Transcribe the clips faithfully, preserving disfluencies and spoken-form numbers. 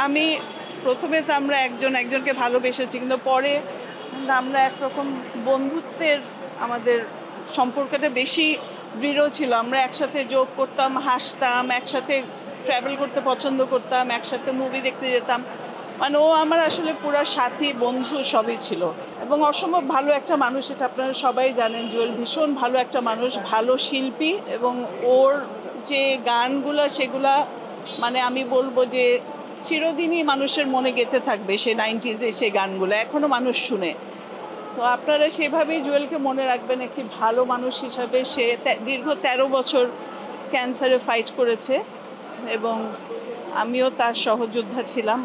আমি প্রথমে তো আমরা একজন একজনকে ভালোবেসেছি, কিন্তু পরে আমরা একরকম বন্ধুত্বের আমাদের সম্পর্কটা বেশি দৃঢ় ছিল। আমরা একসাথে যোগ করতাম, হাসতাম, একসাথে ট্রাভেল করতে পছন্দ করতাম, একসাথে মুভি দেখতে যেতাম। মানে ও আমার আসলে পুরো সাথী, বন্ধু সবই ছিল এবং অসম্ভব ভালো একটা মানুষ। এটা আপনারা সবাই জানেন, জুয়েল ভীষণ ভালো একটা মানুষ, ভালো শিল্পী, এবং ওর যে গানগুলো সেগুলা মানে আমি বলবো যে চিরদিনই মানুষের মনে গেঁথে থাকবে। সে নাইনটিজে সেই গানগুলো এখনও মানুষ শুনে। তো আপনারা সেভাবেই জুয়েলকে মনে রাখবেন একটি ভালো মানুষ হিসাবে। সে দীর্ঘ তেরো বছর ক্যান্সারে ফাইট করেছে এবং আমিও তার সহযোদ্ধা ছিলাম।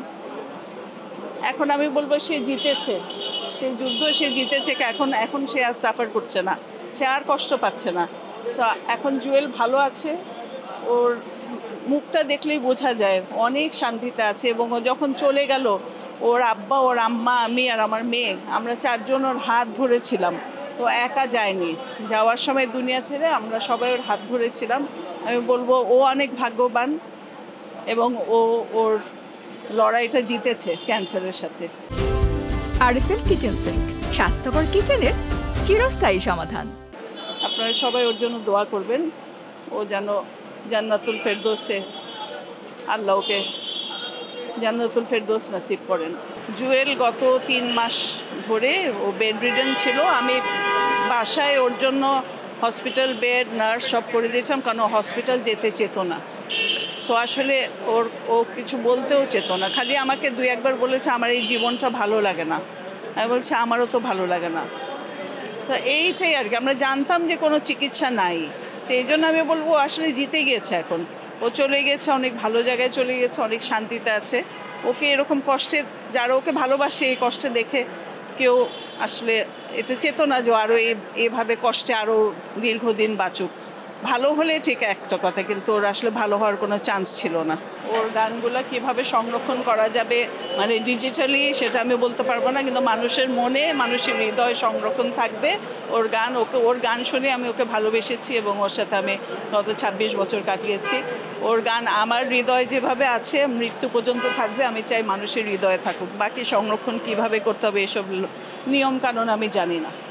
এখন আমি বলবো সে জিতেছে, সে যুদ্ধ সে জিতেছে। এখন এখন সে আর সাফার করছে না, সে আর কষ্ট পাচ্ছে না। সো এখন জুয়েল ভালো আছে, ওর মুখটা দেখলেই বোঝা যায় অনেক শান্তিতে আছে। এবং ও যখন চলে গেল, ওর আব্বা, ওর আম্মা, আমি আর আমার মেয়ে, আমরা চারজন ওর হাত ধরেছিলাম। তো একা যায়নি, যাওয়ার সময় দুনিয়া ছেড়ে আমরা সবাই ওর হাত ধরেছিলাম। আমি বলবো ও অনেক ভাগ্যবান এবং ও ওর লড়াইটা জিতেছে ক্যান্সারের সাথে। আরএফএল কিচেন সিঙ্ক, স্বাস্থ্যকর কিচেনের চিরস্থায়ী সমাধান। আপনারা সবাই ওর জন্য দোয়া করবেন, ও যেন জান্নাতুল ফেরদৌসে আল্লাহ ওকে জান্নাতুল ফেরদৌস নসিব করেন। জুয়েল গত তিন মাস ধরে ও বেড রিডেন ছিল। আমি বাসায় ওর জন্য হসপিটাল বেড, নার্স সব করে দিয়েছিলাম, কারণ ও হসপিটাল যেতে চেত না। সো আসলে ওর ও কিছু বলতেও চেত না, খালি আমাকে দুই একবার বলেছে আমার এই জীবনটা ভালো লাগে না। আমি বলছি আমারও তো ভালো লাগে না। তো এইটাই আর কি, আমরা জানতাম যে কোনো চিকিৎসা নাই, সেই জন্য আমি বলবো আসলে জিতে গিয়েছে। এখন ও চলে গেছে, অনেক ভালো জায়গায় চলে গেছে, অনেক শান্তিতে আছে। ওকে এরকম কষ্টে, যারা ওকে ভালোবাসে, এই কষ্টে দেখে কেউ আসলে এটা চেতনা যে আরও এভাবে কষ্টে আরও দীর্ঘদিন বাঁচুক। ভালো হলে ঠিক একটা কথা, কিন্তু ওর আসলে ভালো হওয়ার কোনো চান্স ছিল না। ওর গানগুলো কিভাবে সংরক্ষণ করা যাবে মানে ডিজিটালি, সেটা আমি বলতে পারবো না, কিন্তু মানুষের মনে, মানুষের হৃদয়ে সংরক্ষণ থাকবে ওর গান। ওকে ওর গান শুনে আমি ওকে ভালোবেসেছি এবং ওর সাথে আমি গত ছাব্বিশ বছর কাটিয়েছি। ওর গান আমার হৃদয় যেভাবে আছে মৃত্যু পর্যন্ত থাকবে। আমি চাই মানুষের হৃদয়ে থাকুক। বাকি সংরক্ষণ কিভাবে করতে হবে এসব নিয়ম কানুন আমি জানি না।